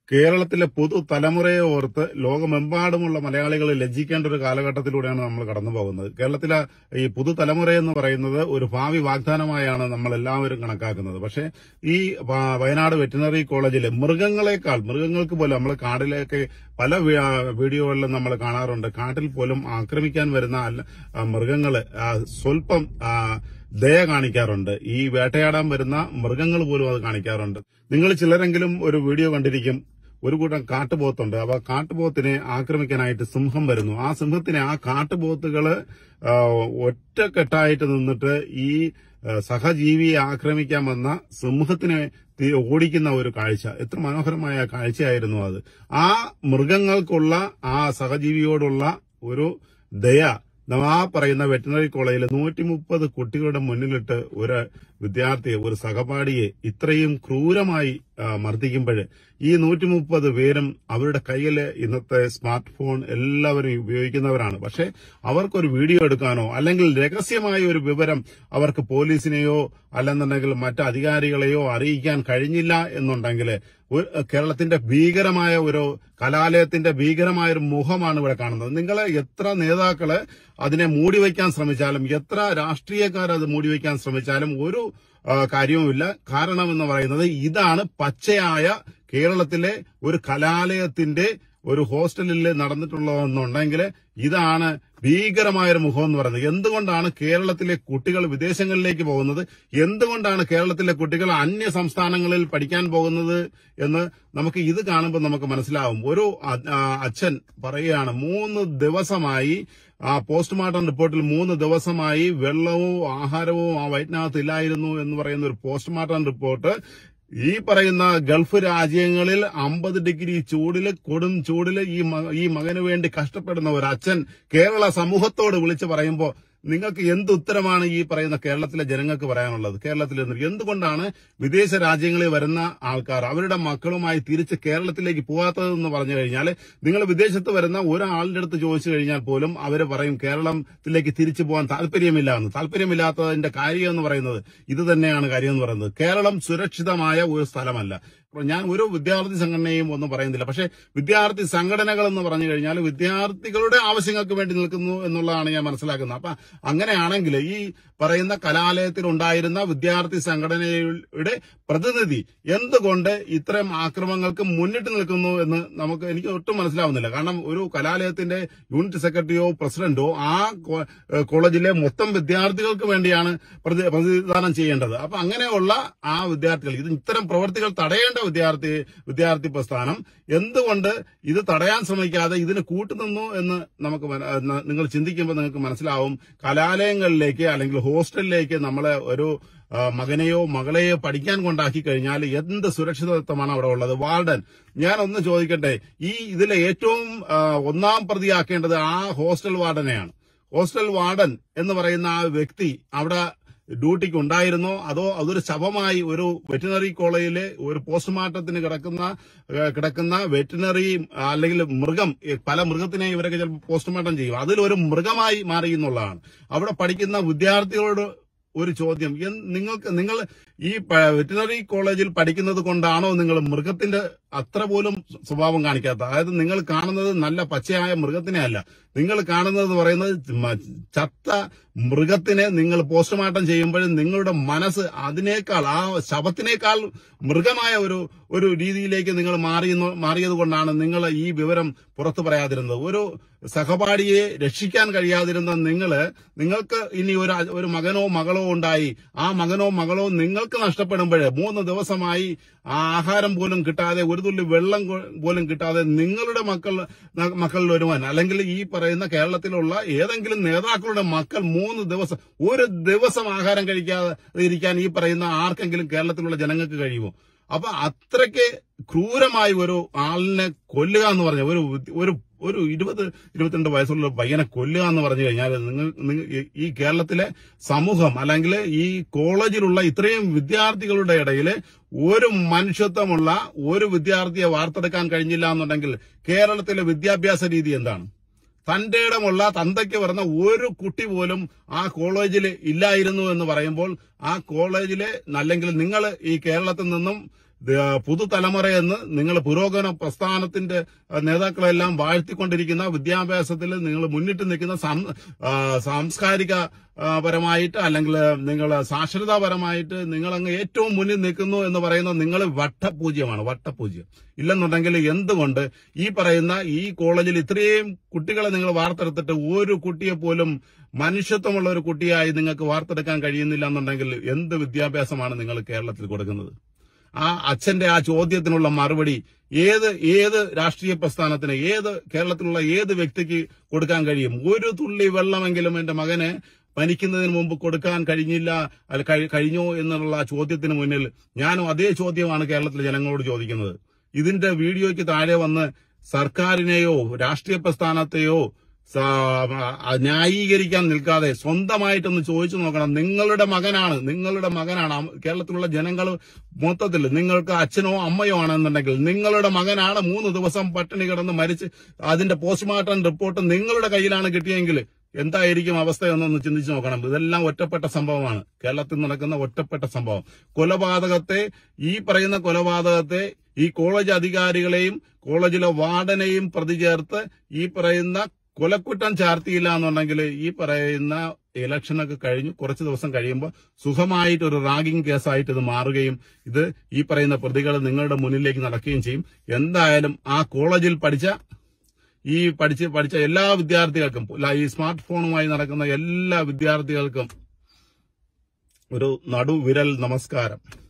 കേരളത്തിലെ പുതുതലമുറയെ ഓർത്ത് ലോകമെമ്പാടുമുള്ള മലയാളികൾ ലജ്ജിക്കേണ്ട ഒരു കാലഘട്ടത്തിലൂടെയാണ് നമ്മൾ കടന്നു പോകുന്നത്. കേരളത്തിലെ ഈ പുതുതലമുറയെന്ന് പറയുന്നത് ഒരു ഭാവി വാഗ്ദാനമായാണ് നമ്മൾ എല്ലാവരും കണക്കാക്കുന്നത്. പക്ഷേ ഈ വയനാട് വെറ്റിനറി കോളേജിലെ മൃഗങ്ങൾക്ക് പോലും നമ്മൾ കാടിലേക്ക് പല വീഡിയോകളിലും നമ്മൾ കാണാറുണ്ട്. കാട്ടിൽ പോലും ആക്രമിക്കാൻ വരുന്ന മൃഗങ്ങള് സ്വല്പം ദയ കാണിക്കാറുണ്ട്. ഈ വേട്ടയാടാൻ വരുന്ന മൃഗങ്ങൾ പോലും അത് കാണിക്കാറുണ്ട്. നിങ്ങൾ ചിലരെങ്കിലും ഒരു വീഡിയോ കണ്ടിരിക്കും. ഒരു കൂട്ടം കാട്ടുപോത്തുണ്ട്. അപ്പൊ കാട്ടുപോത്തിനെ ആക്രമിക്കാനായിട്ട് സിംഹം വരുന്നു. ആ സിംഹത്തിനെ ആ കാട്ടുപോത്തുകള് ഒറ്റക്കെട്ടായിട്ട് നിന്നിട്ട് ഈ സഹജീവിയെ ആക്രമിക്കാൻ വന്ന സിംഹത്തിനെ ഓടിക്കുന്ന ഒരു കാഴ്ച, എത്ര മനോഹരമായ കാഴ്ചയായിരുന്നു അത്. ആ മൃഗങ്ങൾക്കുള്ള ആ സഹജീവിയോടുള്ള ഒരു ദയ ആ പറയുന്ന വെറ്റിനറി കോളേജിൽ 130 കുട്ടികളുടെ മുന്നിലിട്ട് ഒരു വിദ്യാർത്ഥിയെ, ഒരു സഹപാഠിയെ ഇത്രയും ക്രൂരമായി മർദ്ദിക്കുമ്പോൾ ഈ 130 പേരും അവരുടെ കയ്യിൽ ഇന്നത്തെ സ്മാർട്ട് ഫോൺ എല്ലാവരും ഉപയോഗിക്കുന്നവരാണ്. പക്ഷെ അവർക്കൊരു വീഡിയോ എടുക്കാനോ അല്ലെങ്കിൽ രഹസ്യമായ ഒരു വിവരം അവർക്ക് പോലീസിനെയോ അല്ലെന്നുണ്ടെങ്കിൽ മറ്റ് അധികാരികളെയോ അറിയിക്കാൻ കഴിഞ്ഞില്ല എന്നുണ്ടെങ്കിൽ കേരളത്തിന്റെ ഭീകരമായ ഒരു കലാലയത്തിന്റെ ഭീകരമായ ഒരു മുഖമാണ് ഇവിടെ കാണുന്നത്. നിങ്ങളെ എത്ര നേതാക്കള് അതിനെ മൂടിവെക്കാൻ ശ്രമിച്ചാലും, എത്ര രാഷ്ട്രീയക്കാർ അത് മൂടിവെക്കാൻ ശ്രമിച്ചാലും ഒരു കാര്യവുമില്ല. കാരണം എന്ന് പറയുന്നത് ഇതാണ് പച്ചയായ കേരളത്തിലെ ഒരു കലാലയത്തിന്റെ ഒരു ഹോസ്റ്റലിൽ നടന്നിട്ടുള്ളതെന്നുണ്ടെങ്കിൽ ഇതാണ് ഭീകരമായൊരു മുഖം എന്ന് പറയുന്നത്. എന്തുകൊണ്ടാണ് കേരളത്തിലെ കുട്ടികൾ വിദേശങ്ങളിലേക്ക് പോകുന്നത്, എന്തുകൊണ്ടാണ് കേരളത്തിലെ കുട്ടികൾ അന്യ സംസ്ഥാനങ്ങളിൽ പഠിക്കാൻ പോകുന്നത് എന്ന് നമുക്ക് ഇത് കാണുമ്പോൾ നമുക്ക് മനസ്സിലാവും. ഒരു അച്ഛൻ പറയുകയാണ് 3 ദിവസമായി ആ പോസ്റ്റ്മോർട്ടം റിപ്പോർട്ടിൽ 3 ദിവസമായി വെള്ളവും ആഹാരവും ആ വയറ്റിനകത്ത് ഇല്ലായിരുന്നു എന്ന് പറയുന്ന ഒരു പോസ്റ്റ്മോർട്ടം റിപ്പോർട്ട് ഈ പറയുന്ന ഗൾഫ് രാജ്യങ്ങളിൽ 50 ഡിഗ്രി ചൂടില്, കൊടും ചൂടില് ഈ മകന് വേണ്ടി കഷ്ടപ്പെടുന്ന ഒരു അച്ഛൻ കേരള സമൂഹത്തോട് വിളിച്ചു പറയുമ്പോൾ നിങ്ങൾക്ക് എന്ത് ഉത്തരമാണ് ഈ പറയുന്ന കേരളത്തിലെ ജനങ്ങൾക്ക് പറയാനുള്ളത്? കേരളത്തിൽ എന്തുകൊണ്ടാണ് വിദേശ രാജ്യങ്ങളിൽ വരുന്ന ആൾക്കാർ അവരുടെ മക്കളുമായി തിരിച്ച് കേരളത്തിലേക്ക് പോകാത്തതെന്ന് പറഞ്ഞു കഴിഞ്ഞാൽ, നിങ്ങൾ വിദേശത്ത് വരുന്ന ഒരാളുടെ അടുത്ത് ചോദിച്ചു കഴിഞ്ഞാൽ പോലും അവർ പറയും കേരളത്തിലേക്ക് തിരിച്ചു പോകാൻ താല്പര്യമില്ല എന്ന്. താല്പര്യമില്ലാത്തതിന്റെ കാര്യം എന്ന് പറയുന്നത് ഇത് തന്നെയാണ് കാര്യം എന്ന് പറയുന്നത്. കേരളം സുരക്ഷിതമായ ഒരു സ്ഥലമല്ല. ഞാൻ ഒരു വിദ്യാർത്ഥി സംഘടനയും ഒന്നും പറയുന്നില്ല. പക്ഷെ വിദ്യാർത്ഥി സംഘടനകൾ എന്ന് പറഞ്ഞു കഴിഞ്ഞാൽ വിദ്യാർത്ഥികളുടെ ആവശ്യങ്ങൾക്ക് വേണ്ടി നിൽക്കുന്നു എന്നുള്ളതാണ് ഞാൻ മനസ്സിലാക്കുന്നത്. അപ്പൊ അങ്ങനെയാണെങ്കിൽ ഈ പറയുന്ന കലാലയത്തിൽ ഉണ്ടായിരുന്ന വിദ്യാർത്ഥി സംഘടനയുടെ പ്രതിനിധി എന്തുകൊണ്ട് ഇത്തരം ആക്രമണങ്ങൾക്ക് മുന്നിട്ട് നിൽക്കുന്നു എന്ന് എനിക്ക് ഒട്ടും മനസ്സിലാവുന്നില്ല. കാരണം ഒരു കലാലയത്തിന്റെ യൂണിറ്റ് സെക്രട്ടറിയോ പ്രസിഡന്റോ ആ കോളേജിലെ മൊത്തം വിദ്യാർത്ഥികൾക്ക് വേണ്ടിയാണ് പ്രതിദാനം ചെയ്യേണ്ടത്. അപ്പൊ അങ്ങനെയുള്ള ആ വിദ്യാർത്ഥികൾ ഇത്തരം പ്രവർത്തികൾ തടയേണ്ട വിദ്യാർത്ഥി പ്രസ്ഥാനം എന്തുകൊണ്ട് ഇത് തടയാൻ ശ്രമിക്കാതെ ഇതിന് കൂട്ടുനിന്നു എന്ന് നിങ്ങൾ ചിന്തിക്കുമ്പോൾ നിങ്ങൾക്ക് മനസ്സിലാവും. കലാലയങ്ങളിലേക്ക് അല്ലെങ്കിൽ ഹോസ്റ്റലിലേക്ക് നമ്മളെ ഒരു മകനെയോ മകളെയോ പഠിക്കാൻ കൊണ്ടാക്കി കഴിഞ്ഞാൽ എന്ത് സുരക്ഷിതത്വമാണ് അവിടെ ഉള്ളത്? വാർഡൻ, ഞാൻ ഒന്ന് ചോദിക്കട്ടെ, ഇതിലെ ഏറ്റവും ഒന്നാം പ്രതിയാക്കേണ്ടത് ആ ഹോസ്റ്റൽ വാർഡനെയാണ്. ഹോസ്റ്റൽ വാർഡൻ എന്ന് പറയുന്ന ആ വ്യക്തി അവിടെ ഡ്യൂട്ടിക്ക് ഉണ്ടായിരുന്നോ അതോ അതൊരു ശവമായി ഒരു വെറ്റിനറി കോളേജിലെ ഒരു പോസ്റ്റ്മോർട്ടത്തിന് കിടക്കുന്ന വെറ്റിനറി അല്ലെങ്കിൽ മൃഗം, പല മൃഗത്തിനെ ഇവരൊക്കെ ചിലപ്പോൾ പോസ്റ്റ്മോർട്ടം ചെയ്യും, അതിലൊരു മൃഗമായി മാറി എന്നുള്ളതാണ്. അവിടെ പഠിക്കുന്ന വിദ്യാർത്ഥികളോട് ഒരു ചോദ്യം, നിങ്ങൾ ഈ വെറ്റിനറി കോളേജിൽ പഠിക്കുന്നത് കൊണ്ടാണോ നിങ്ങൾ മൃഗത്തിന്റെ അത്ര പോലും സ്വഭാവം കാണിക്കാത്ത? അതായത് നിങ്ങൾ കാണുന്നത് നല്ല പച്ചയായ മൃഗത്തിനെ അല്ല, നിങ്ങൾ കാണുന്നത് പറയുന്നത് ചത്ത മൃഗത്തിനെ നിങ്ങൾ പോസ്റ്റ്മോർട്ടം ചെയ്യുമ്പോഴും നിങ്ങളുടെ മനസ്സ് അതിനേക്കാൾ, ആ ശവത്തിനേക്കാൾ മൃഗമായ ഒരു രീതിയിലേക്ക് നിങ്ങൾ മാറിയത് കൊണ്ടാണ് നിങ്ങൾ ഈ വിവരം പുറത്തു പറയാതിരുന്നത്. ഒരു സഹപാഠിയെ രക്ഷിക്കാൻ കഴിയാതിരുന്ന നിങ്ങൾക്ക് ഇനി ഒരു മകനോ മകളോ ഉണ്ടായി, ആ മകനോ മകളോ നിങ്ങൾക്ക് നഷ്ടപ്പെടുമ്പോൾ 3 ദിവസമായി ആഹാരം പോലും കിട്ടാതെ, ഒരു തുള്ളി വെള്ളം പോലും കിട്ടാതെ നിങ്ങളുടെ മക്കളിൽ ഒരുവൻ അല്ലെങ്കിൽ ഈ പറയുന്ന കേരളത്തിലുള്ള ഏതെങ്കിലും നേതാക്കളുടെ മക്കൾ ഒരു ദിവസം ആഹാരം കഴിക്കാതെ ഇരിക്കാൻ ഈ പറയുന്ന ആർക്കെങ്കിലും കേരളത്തിലുള്ള ജനങ്ങൾക്ക് കഴിയുമോ? അപ്പൊ അത്രയ്ക്ക് ക്രൂരമായി ഒരു ആളിനെ കൊല്ലുക എന്ന് പറഞ്ഞ ഒരു 20-22 വയസ്സുള്ള പയ്യനെ കൊല്ലുക എന്ന് പറഞ്ഞു കഴിഞ്ഞാൽ ഈ കേരളത്തിലെ സമൂഹം അല്ലെങ്കിൽ ഈ കോളേജിലുള്ള ഇത്രയും വിദ്യാർത്ഥികളുടെ ഇടയിൽ ഒരു മനുഷ്യത്വമുള്ള ഒരു വിദ്യാർത്ഥിയെ വാർത്തെടുക്കാൻ കഴിഞ്ഞില്ല എന്നുണ്ടെങ്കിൽ കേരളത്തിലെ വിദ്യാഭ്യാസ രീതി എന്താണ്? തന്റെ ഇടമുള്ള തന്തയ്ക്ക് പറഞ്ഞ ഒരു കുട്ടി പോലും ആ കോളേജിൽ ഇല്ലായിരുന്നു എന്ന് പറയുമ്പോൾ ആ കോളേജിലെ അല്ലെങ്കിൽ നിങ്ങൾ ഈ കേരളത്തിൽ നിന്നും പുതുതലമുറയെന്ന് നിങ്ങൾ പുരോഗമന പ്രസ്ഥാനത്തിന്റെ നേതാക്കളെല്ലാം വാഴ്ത്തിക്കൊണ്ടിരിക്കുന്ന വിദ്യാഭ്യാസത്തിൽ നിങ്ങൾ മുന്നിട്ട് നിൽക്കുന്ന സാംസ്കാരിക പരമായിട്ട് അല്ലെങ്കിൽ നിങ്ങൾ സാക്ഷരതാപരമായിട്ട് നിങ്ങൾ അങ്ങ് ഏറ്റവും മുന്നിൽ നിൽക്കുന്നു എന്ന് പറയുന്ന നിങ്ങൾ വട്ടപൂജ്യമാണ്. ഇല്ലെന്നുണ്ടെങ്കിൽ എന്തുകൊണ്ട് ഈ പറയുന്ന ഈ കോളേജിൽ ഇത്രയും കുട്ടികളെ നിങ്ങൾ വാർത്തെടുത്തിട്ട് ഒരു കുട്ടിയെ പോലും മനുഷ്യത്വമുള്ള ഒരു കുട്ടിയായി നിങ്ങൾക്ക് വാർത്തെടുക്കാൻ കഴിയുന്നില്ല എന്നുണ്ടെങ്കിൽ എന്ത് വിദ്യാഭ്യാസമാണ് നിങ്ങൾ കേരളത്തിൽ കൊടുക്കുന്നത്? ആ അച്ഛന്റെ ആ ചോദ്യത്തിനുള്ള മറുപടി ഏത് രാഷ്ട്രീയ പ്രസ്ഥാനത്തിന്, കേരളത്തിലുള്ള ഏത് വ്യക്തിക്ക് കൊടുക്കാൻ കഴിയും? ഒരു തുള്ളി വെള്ളമെങ്കിലും എന്റെ മകന് പനിക്കുന്നതിന് മുമ്പ് കൊടുക്കാൻ കഴിഞ്ഞോ എന്നുള്ള ചോദ്യത്തിന് മുന്നിൽ ഞാനും അതേ ചോദ്യമാണ് കേരളത്തിലെ ജനങ്ങളോട് ചോദിക്കുന്നത്. ഇതിന്റെ വീഡിയോയ്ക്ക് താഴെ വന്ന് സർക്കാരിനെയോ രാഷ്ട്രീയ പ്രസ്ഥാനത്തെയോ ന്യായീകരിക്കാൻ നിൽക്കാതെ സ്വന്തമായിട്ടൊന്ന് ചോദിച്ചു നോക്കണം. നിങ്ങളുടെ മകനാണ് കേരളത്തിലുള്ള ജനങ്ങൾ മൊത്തത്തിൽ നിങ്ങൾക്ക് അച്ഛനോ അമ്മയോ ആണെന്നുണ്ടെങ്കിൽ നിങ്ങളുടെ മകനാണ് 3 ദിവസം പട്ടിണി കിടന്ന് മരിച്ച് അതിന്റെ പോസ്റ്റ്മോർട്ടം റിപ്പോർട്ട് നിങ്ങളുടെ കയ്യിലാണ് കിട്ടിയെങ്കിൽ എന്തായിരിക്കും അവസ്ഥയെന്നൊന്ന് ചിന്തിച്ചു നോക്കണം. ഇതെല്ലാം ഒറ്റപ്പെട്ട സംഭവമാണ്, കേരളത്തിൽ നടക്കുന്ന ഒറ്റപ്പെട്ട സംഭവം. ഈ പറയുന്ന കൊലപാതകത്തെ ഈ കോളേജ് അധികാരികളെയും കോളേജിലെ വാർഡനെയും പ്രതി ചേർത്ത് ഈ പറയുന്ന കൊലക്കുറ്റം ചാർത്തിയില്ല എന്നുണ്ടെങ്കിൽ ഈ പറയുന്ന ഇലക്ഷനൊക്കെ കഴിഞ്ഞു കുറച്ച് ദിവസം കഴിയുമ്പോൾ സുഖമായിട്ട് ഒരു റാഗിംഗ് കേസായിട്ട് ഇത് മാറുകയും ഈ പറയുന്ന പ്രതികൾ നിങ്ങളുടെ മുന്നിലേക്ക് നടക്കുകയും ചെയ്യും. എന്തായാലും ആ കോളേജിൽ പഠിച്ച എല്ലാ വിദ്യാർത്ഥികൾക്കും, ഈ സ്മാർട്ട് ഫോണുമായി നടക്കുന്ന എല്ലാ വിദ്യാർത്ഥികൾക്കും ഒരു നടുവിരൽ നമസ്കാരം.